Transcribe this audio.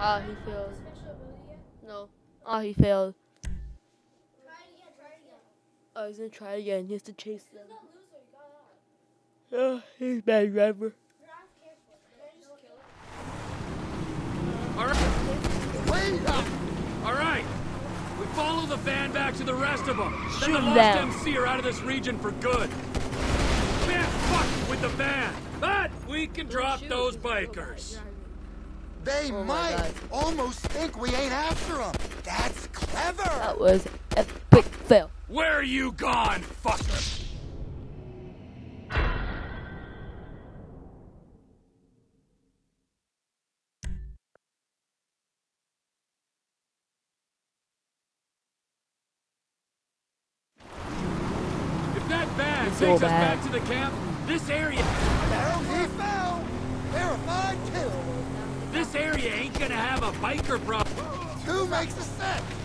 Ah, he failed. No. Ah, he failed. Try it again. Oh, he's gonna try again. He has to chase them. Oh, he's a bad driver. All right. We follow the van back to the rest of them. Then the Shoot lost them. MC are out of this region for good. Can't fuck with the van, but we can drop those bikers. They Oh my might God. almost think we ain't after them. That's clever. That was a big fail. Where are you gone, fucker? If that van It's takes so us bad. back to the camp, this area... There he fell. Verified kill. This area ain't gonna have a biker problem. 2 makes a set.